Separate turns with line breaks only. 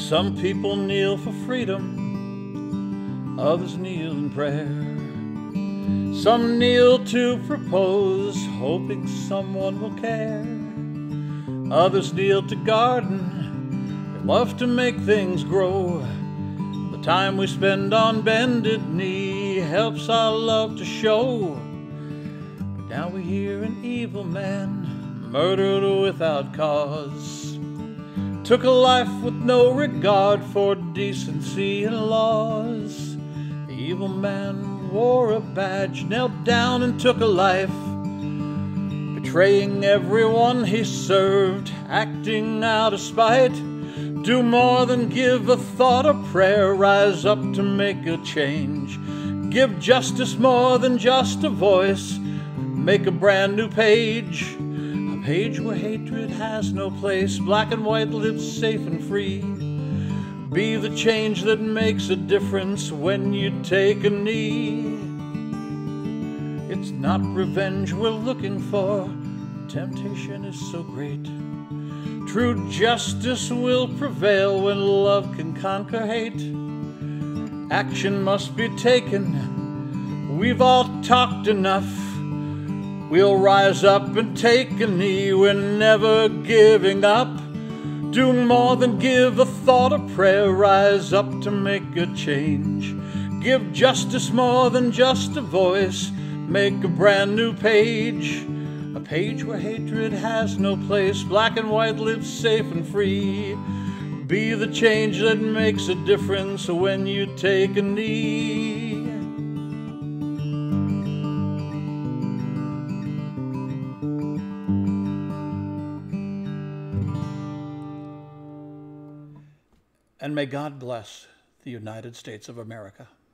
Some people kneel for freedom, others kneel in prayer. Some kneel to propose, hoping someone will care. Others kneel to garden, they love to make things grow. The time we spend on bended knee helps our love to show. But now we hear an evil man murdered without cause, took a life with no regard for decency and laws. The evil man wore a badge, knelt down and took a life, betraying everyone he served, acting out of spite. Do more than give a thought or prayer, rise up to make a change. Give justice more than just a voice, make a brand new page. A page where hatred has no place, black and white live safe and free. Be the change that makes a difference when you take a knee. It's not revenge we're looking for, temptation is so great. True justice will prevail when love can conquer hate. Action must be taken, we've all talked enough. We'll rise up and take a knee, we're never giving up. Do more than give a thought or prayer, rise up to make a change. Give justice more than just a voice, make a brand new page. A page where hatred has no place, black and white live safe and free. Be the change that makes a difference when you take a knee. And may God bless the United States of America.